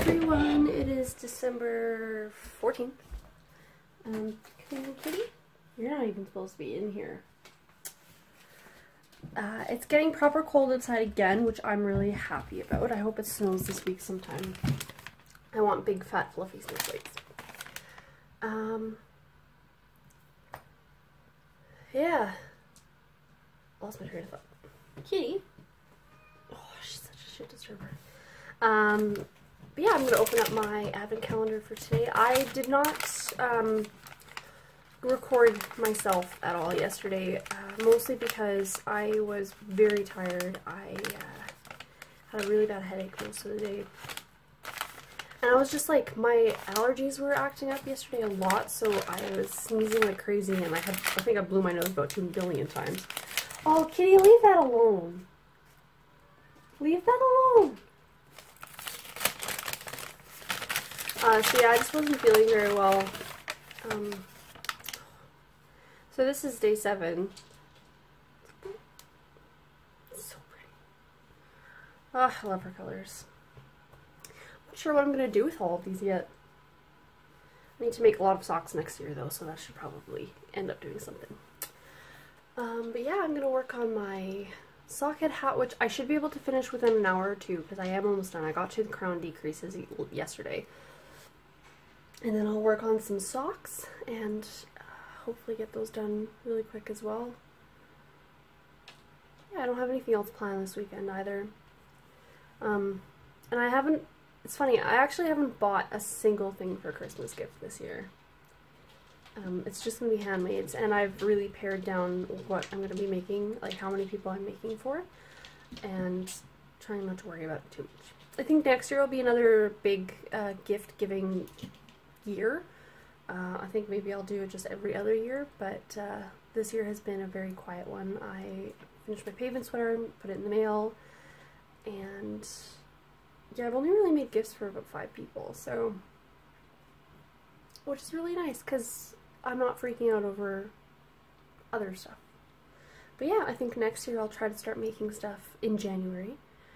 everyone, it is December 14th. Come on, kitty. You're not even supposed to be in here. It's getting proper cold outside again, which I'm really happy about. I hope it snows this week sometime. I want big, fat, fluffy snowflakes. Yeah. Lost my train of thought. Kitty. Oh, she's such a shit disturber. But yeah, I'm going to open up my advent calendar for today. I did not record myself at all yesterday, mostly because I was very tired. I had a really bad headache most of the day. And I was just like, my allergies were acting up yesterday a lot, so I was sneezing like crazy, and I think I blew my nose about 2 billion times. Oh, kitty, leave that alone. Leave that alone. So yeah, I just wasn't feeling very well. So this is day 7. It's so pretty. Oh, I love her colors. Not sure what I'm going to do with all of these yet. I need to make a lot of socks next year though, so that should probably end up doing something. But yeah, I'm going to work on my socket hat, which I should be able to finish within an hour or two, because I am almost done. I got to the crown decreases yesterday. And then I'll work on some socks and hopefully get those done really quick as well. Yeah, I don't have anything else planned this weekend either. And I haven't, it's funny, I actually haven't bought a single thing for a Christmas gift this year. It's just going to be handmaids, and I've really pared down what I'm going to be making, like how many people I'm making for, and trying not to worry about it too much. I think next year will be another big gift giving year. I think maybe I'll do it just every other year, but this year has been a very quiet one. I finished my pavement sweater, put it in the mail, and yeah, I've only really made gifts for about 5 people, so, which is really nice because I'm not freaking out over other stuff. But yeah, I think next year I'll try to start making stuff in January.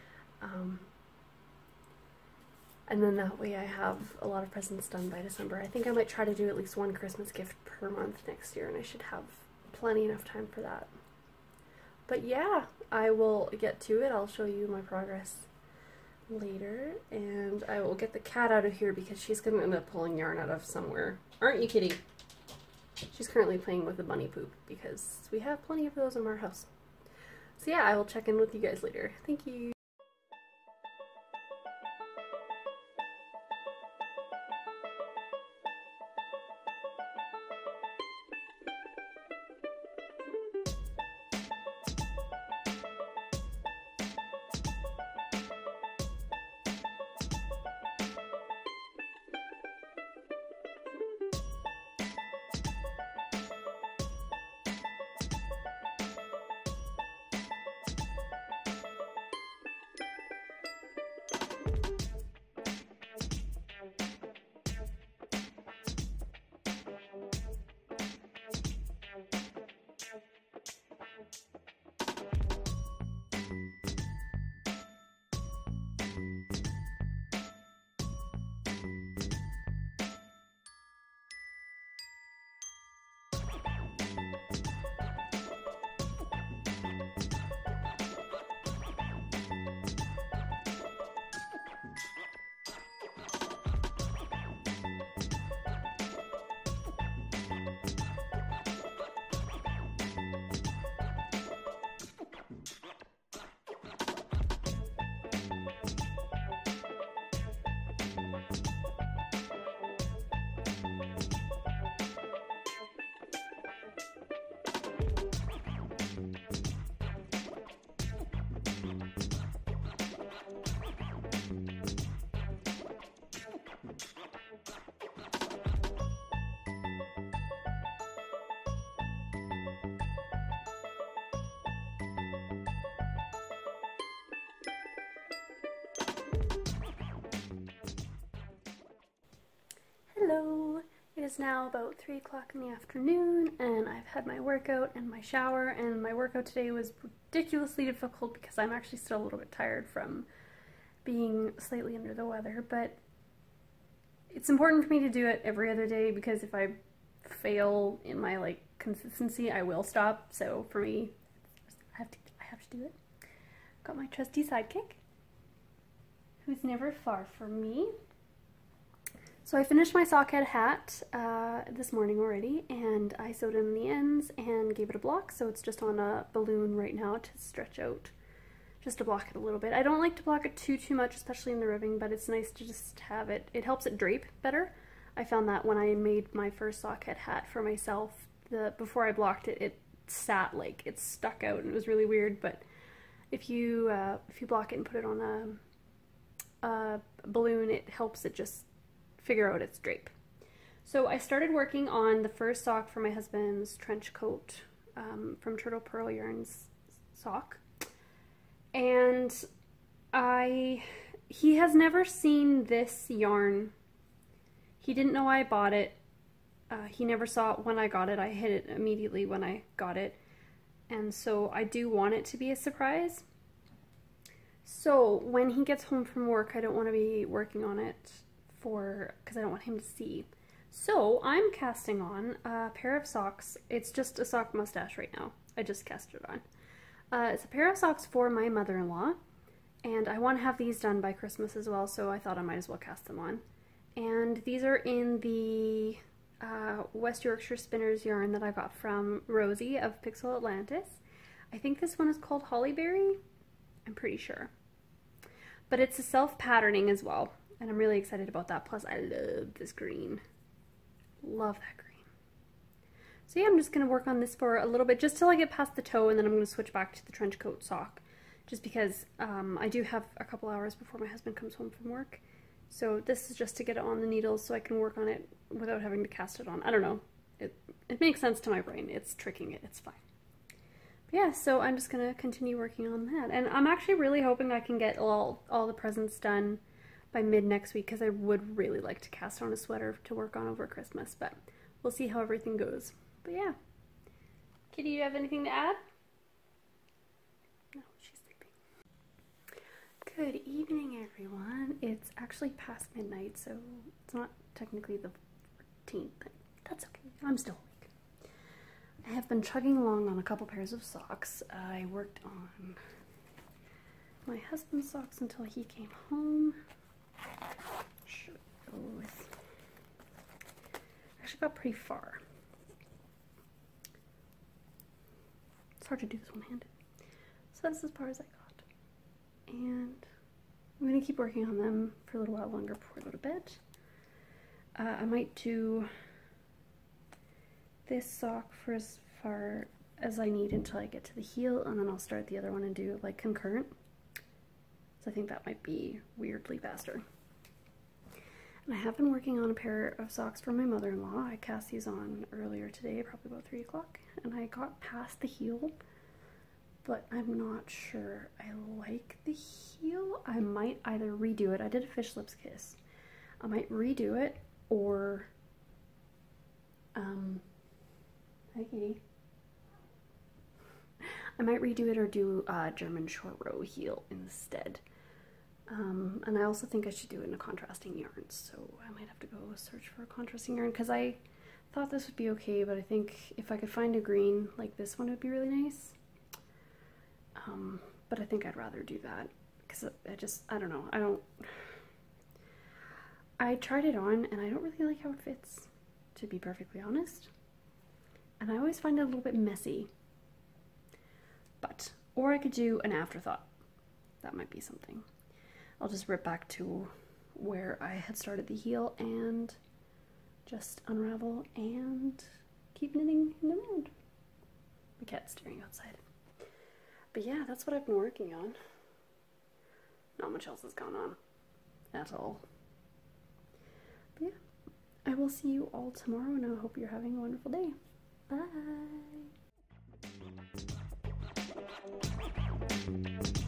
And then that way I have a lot of presents done by December. I think I might try to do at least 1 Christmas gift per month next year, and I should have plenty enough time for that. But yeah, I will get to it. I'll show you my progress later, and I will get the cat out of here because she's going to end up pulling yarn out of somewhere. Aren't you, kitty? She's currently playing with the bunny poop because we have plenty of those in our house. So yeah, I will check in with you guys later. Thank you. Hello! It is now about 3 o'clock in the afternoon, and I've had my workout and my shower, and my workout today was ridiculously difficult because I'm actually still a little bit tired from being slightly under the weather, but it's important for me to do it every other day because if I fail in my like consistency, I will stop. So for me, I have to do it. Got my trusty sidekick, who's never far from me. So I finished my sockhead hat this morning already, and I sewed in the ends and gave it a block, so it's just on a balloon right now to stretch out, just to block it a little bit. I don't like to block it too much, especially in the ribbing, but it's nice to just have it. It helps it drape better. I found that when I made my first sockhead hat for myself, before I blocked it, it sat like it stuck out, and it was really weird. But if you block it and put it on a balloon, it helps it just figure out its drape. So I started working on the first sock for my husband's trench coat from Turtle Pearl Yarns sock, and he has never seen this yarn. He didn't know I bought it. He never saw it when I got it. I hid it immediately when I got it, and so I do want it to be a surprise. So when he gets home from work, I don't want to be working on it because I don't want him to see. So I'm casting on a pair of socks. It's just a sock mustache right now. I just cast it on. It's a pair of socks for my mother-in-law, and I want to have these done by Christmas as well, so I thought I might as well cast them on. And these are in the West Yorkshire Spinners yarn that I got from Rosie of Pixel Atlantis. I think this one is called Hollyberry. I'm pretty sure. But it's a self-patterning as well, and I'm really excited about that. Plus, I love this green. Love that green. So yeah, I'm just going to work on this for a little bit, just till I get past the toe, and then I'm going to switch back to the trench coat sock, just because I do have a couple hours before my husband comes home from work. So this is just to get it on the needles so I can work on it without having to cast it on. I don't know. It makes sense to my brain. It's tricking it. It's fine. But yeah, so I'm just going to continue working on that. And I'm actually really hoping I can get all the presents done by mid next week, because I would really like to cast on a sweater to work on over Christmas, but we'll see how everything goes. But yeah. Kitty, do you have anything to add? No, she's sleeping. Good evening, everyone. It's actually past midnight, so it's not technically the 14th, but that's okay. I'm still awake. I have been chugging along on a couple pairs of socks. I worked on my husband's socks until he came home. Actually got pretty far. It's hard to do this one-handed. So that's as far as I got. And I'm going to keep working on them for a little while longer before I go to bed. I might do this sock for as far as I need until I get to the heel, and then I'll start the other one and do like concurrent. So I think that might be weirdly faster. And I have been working on a pair of socks for my mother-in-law. I cast these on earlier today, probably about 3 o'clock, and I got past the heel, but I'm not sure I like the heel. I might either redo it. I did a fish lips kiss. I might redo it, or hi Kitty. I might redo it or do a German short row heel instead. And I also think I should do it in a contrasting yarn, so I might have to go search for a contrasting yarn, because I thought this would be okay, but I think if I could find a green like this one, it would be really nice. But I think I'd rather do that, because I don't know, I tried it on and I don't really like how it fits, to be perfectly honest. And I always find it a little bit messy. Or I could do an afterthought. That might be something. I'll just rip back to where I had started the heel and just unravel and keep knitting in the round. The cat's staring outside. But yeah, that's what I've been working on. Not much else has gone on at all. But yeah, I will see you all tomorrow, and I hope you're having a wonderful day. Bye!